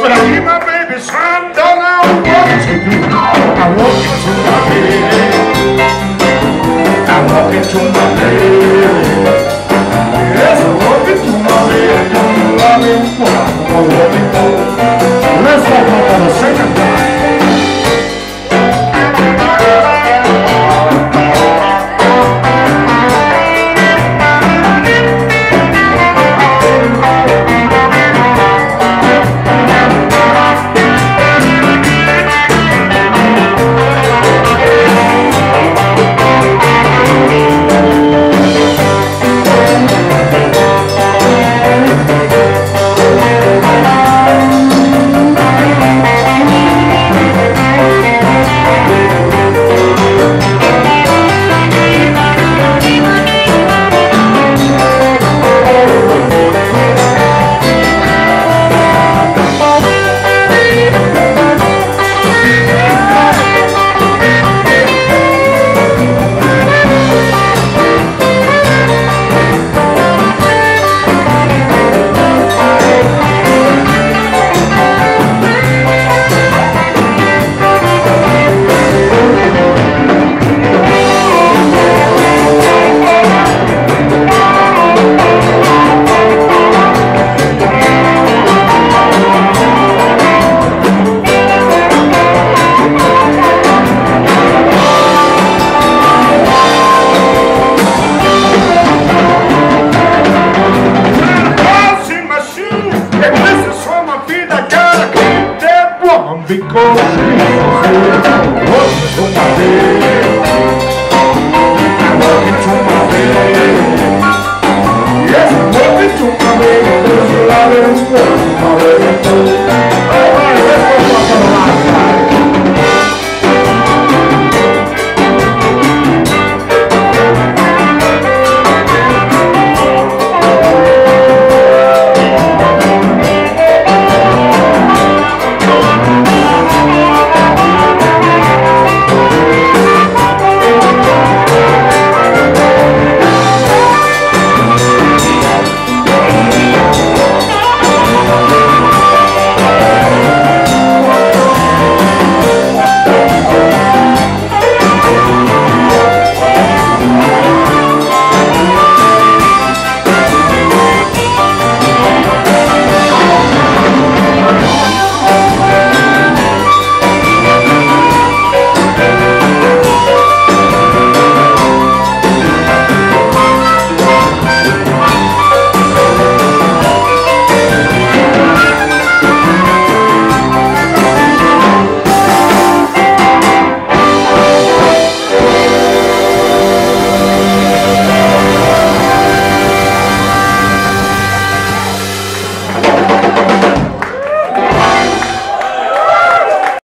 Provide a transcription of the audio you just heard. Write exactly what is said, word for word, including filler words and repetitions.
But I hear my baby son, don't know what to do. I walk into my bed, I walk into my bed. Yes, I walk into my bed, don't you love me? Well, I'm walking through. Let's walk up on the second time. Because she walks into my bed, I walk into my bed. Yes, I walk into my bed. There's a lot of work already done.